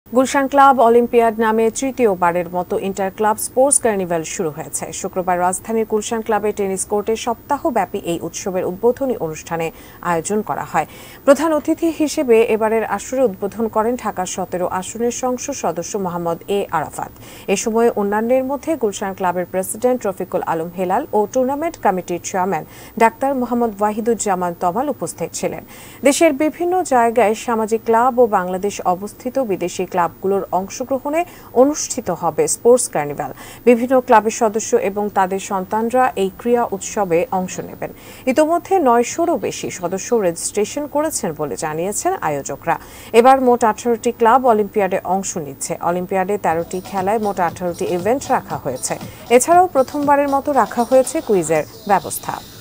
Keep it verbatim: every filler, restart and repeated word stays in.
Gulshan club olympiad নামে তৃতীয়বারের মতো ইন্টার ক্লাব স্পোর্টস কার্নিভাল শুরু হয়েছে। শুক্রবার রাজধানীর গুলশান ক্লাবের টেনিস কোর্টে সপ্তাহব্যাপী এই উৎসবের উদ্বোধনী অনুষ্ঠানে আয়োজন করা হয়। প্রধান অতিথি হিসেবে এবারের আসরে উদ্বোধন করেন ঢাকার সতেরো আসনের সংসদ সদস্য মোহাম্মদ এ আরাফাত। এ সময় অন্যান্যের মধ্যে গুলশান ক্লাবের প্রেসিডেন্ট রফিকুল আলম হেলাল ও টুর্নামেন্ট কমিটির চেয়ারম্যান ডাক্তার মোহাম্মদ ওয়াহিদুজ্জামান তমাল উপস্থিত ছিলেন। দেশের বিভিন্ন জায়গায় সামাজিক ক্লাব ও বাংলাদেশ অবস্থিত বিদেশি ক্লাবগুলোর অংশগ্রহণে অনুষ্ঠিত হবে স্পোর্টস কার্নিভাল। বিভিন্ন ক্লাবের সদস্য এবং তাদের সন্তানরা এই ক্রীড়া উৎসবে অংশ নেবেন। ইতোমধ্যে নয়শোরও বেশি সদস্য রেজিস্ট্রেশন করেছেন বলে জানিয়েছেন আয়োজকরা। এবার মোট আঠারোটি ক্লাব অলিম্পিয়াডে অংশ নিচ্ছে। অলিম্পিয়াডে তেরোটি খেলায় মোট আঠারোটি ইভেন্ট রাখা হয়েছে। এছাড়াও প্রথমবারের মতো রাখা হয়েছে কুইজের ব্যবস্থা।